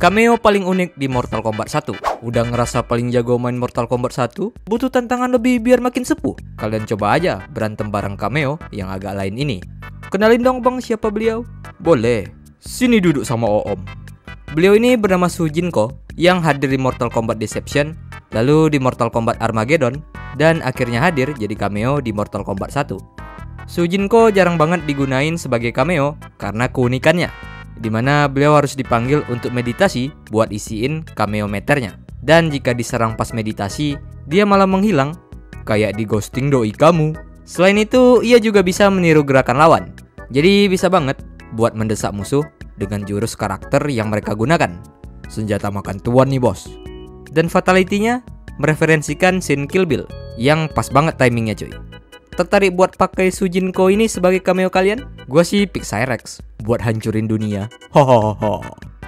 Cameo paling unik di Mortal Kombat 1. Udah ngerasa paling jago main Mortal Kombat 1? Butuh tantangan lebih biar makin sepuh? Kalian coba aja berantem bareng Cameo yang agak lain ini. Kenalin dong bang, siapa beliau? Boleh, sini duduk sama Oom. Beliau ini bernama Shujinko yang hadir di Mortal Kombat Deception, lalu di Mortal Kombat Armageddon, dan akhirnya hadir jadi cameo di Mortal Kombat 1. Shujinko jarang banget digunain sebagai cameo karena keunikannya, dimana beliau harus dipanggil untuk meditasi buat isiin cameo meternya. Dan jika diserang pas meditasi, dia malah menghilang, kayak di ghosting doi kamu. Selain itu, ia juga bisa meniru gerakan lawan. Jadi bisa banget buat mendesak musuh dengan jurus karakter yang mereka gunakan. Senjata makan tuan nih bos. Dan fatality-nya mereferensikan scene Kill Bill yang pas banget timingnya cuy. Tertarik buat pakai Shujinko ini sebagai cameo kalian? Gua sih pick Cyrex buat hancurin dunia. Hohoho.